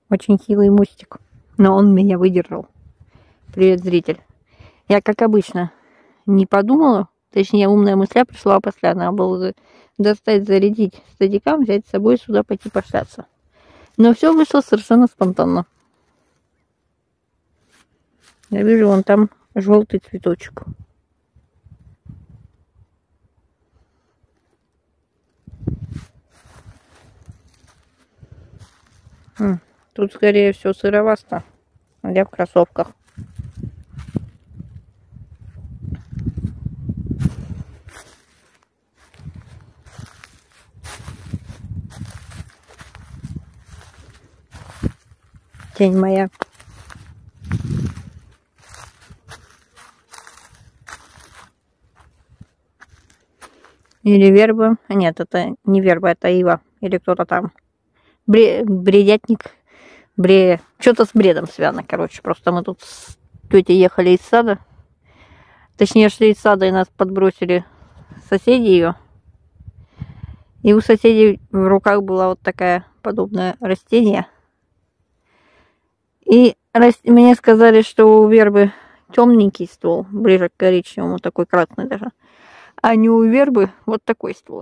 Очень хилый мостик, но он меня выдержал. Привет, зритель. Я, как обычно, не подумала, точнее, умная мысля пришла после. Надо было достать, зарядить стадикам, взять с собой сюда, пойти пошляться. Но все вышло совершенно спонтанно. Я вижу, вон там желтый цветочек. Тут, скорее всего, сыровато. А я в кроссовках. Тень моя. Или верба. Нет, это не верба, это ива. Или кто-то там. Бредятник. Что-то с бредом связано, короче. Просто мы тут с тетей ехали из сада. Точнее, шли из сада, и нас подбросили соседи ее. И у соседей в руках было вот такое подобное растение. И мне сказали, что у вербы темненький ствол, ближе к коричневому, такой красный даже. А не у вербы вот такой ствол.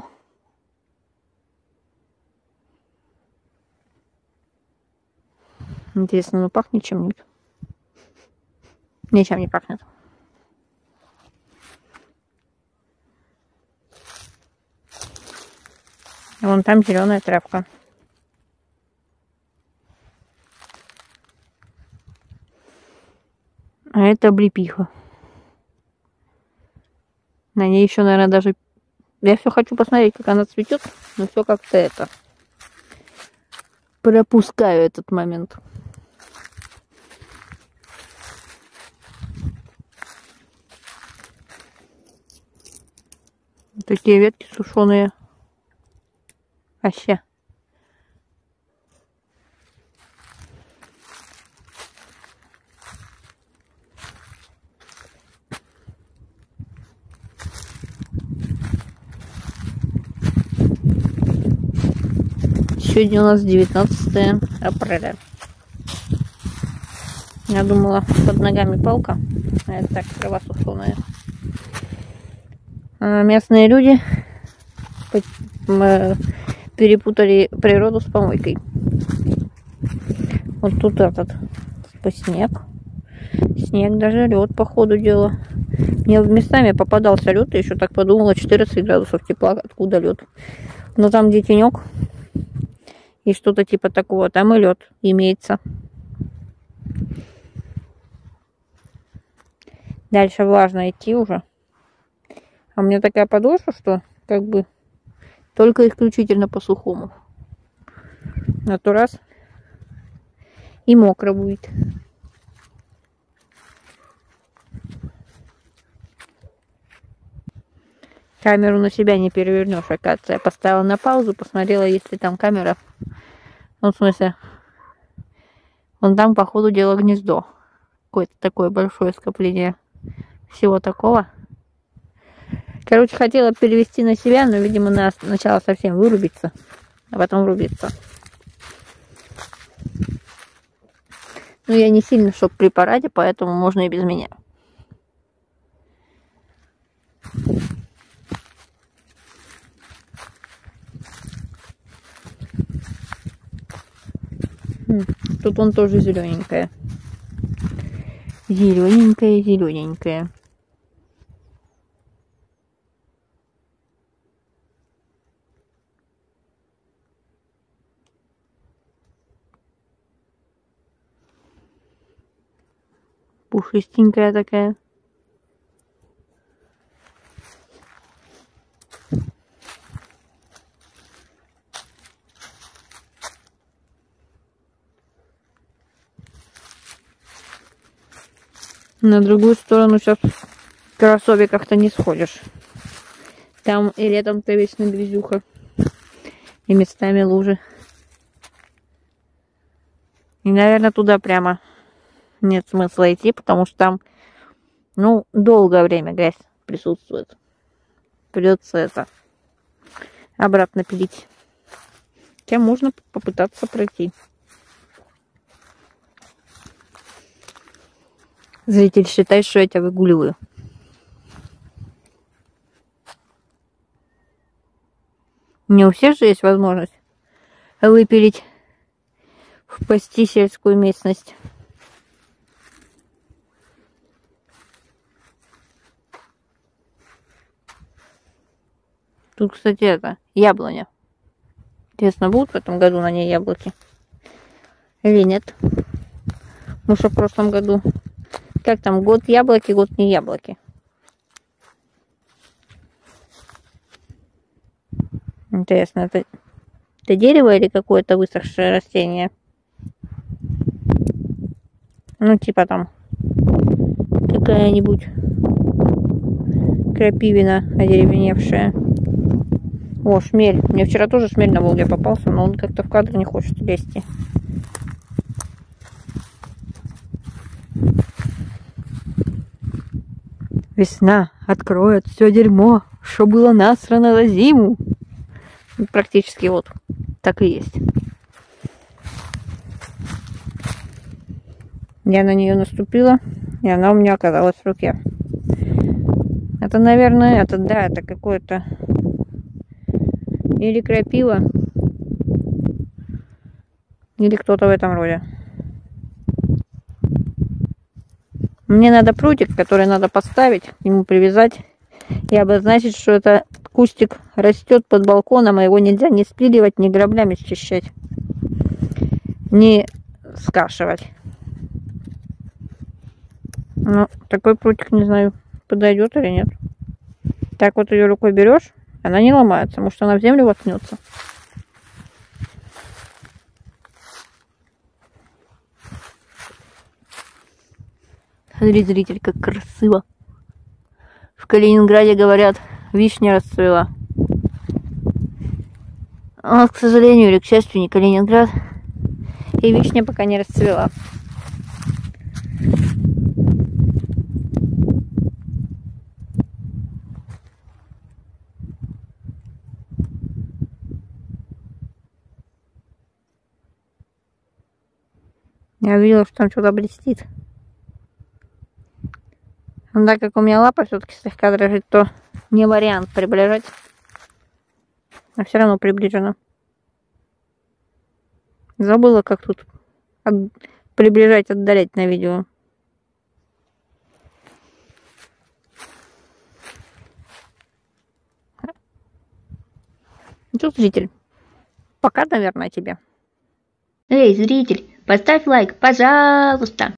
Интересно, ну пахнет чем-нибудь? Ничем не пахнет. Вон там зеленая травка. А это облепиха. На ней еще, наверное, даже... Я все хочу посмотреть, как она цветет, но все как-то это... Пропускаю этот момент. Такие ветки сушеные. Вообще. Сегодня у нас 19 апреля. Я думала, под ногами палка, а это так, трава сушеная. А местные люди перепутали природу с помойкой. Вот тут этот снег. Снег, даже лед, по ходу дела. Мне местами попадался лед, и еще так подумала, 14 градусов тепла, откуда лед. Но там, где тенек и что-то типа такого, там и лед имеется. Дальше влажно идти уже. А у меня такая подошва, что как бы только исключительно по сухому. А то раз и мокро будет. Камеру на себя не перевернешь, оказывается. Я поставила на паузу, посмотрела, если там камера. Ну, в смысле, вон там, по ходу дела, гнездо. Какое-то такое большое скопление всего такого. Короче, хотела перевести на себя, но, видимо, надо сначала совсем вырубиться, а потом врубиться. Ну, я не сильно чтоб при параде, поэтому можно и без меня. Тут он тоже зелененькая. Зелененькая, зелененькая. Пушистенькая такая. На другую сторону сейчас в кроссовиках-то не сходишь. Там и летом-то вечно грязюха. И местами лужи. И, наверное, туда прямо нет смысла идти, потому что там, ну, долгое время грязь присутствует. Придется это обратно пилить. Хотя можно попытаться пройти. Зритель считает, что я тебя выгуливаю. Не у всех же есть возможность выпилить в пасти сельскую местность. Тут, кстати, это яблоня. Интересно, будут в этом году на ней яблоки? Или нет? Ну что в прошлом году? Как там, год яблоки, год не яблоки. Интересно, это дерево или какое-то высохшее растение? Ну, типа там какая-нибудь крапивина одеревеневшая. О, шмель. Мне вчера тоже шмель на Волге попался, но он как-то в кадр не хочет лезть. Весна откроет все дерьмо, что было насрано за зиму. Практически вот так и есть. Я на нее наступила, и она у меня оказалась в руке. Это, наверное, это какое-то или крапива, или кто-то в этом роде. Мне надо прутик, который надо поставить, к нему привязать и обозначить, что это кустик растет под балконом, и его нельзя ни спиливать, ни граблями счищать, ни скашивать. Ну, такой прутик, не знаю, подойдет или нет. Так вот ее рукой берешь, она не ломается, может она в землю воткнется. Смотри, зритель, как красиво. В Калининграде, говорят, вишня расцвела. А, к сожалению или к счастью, не Калининград. И вишня пока не расцвела. Я увидела, что там что-то блестит. Но так как у меня лапа все-таки слегка дрожит, то не вариант приближать. А все равно приближено. Забыла, как тут приближать, отдалять на видео. Тут зритель. Пока, наверное, тебе. Эй, зритель, поставь лайк, пожалуйста.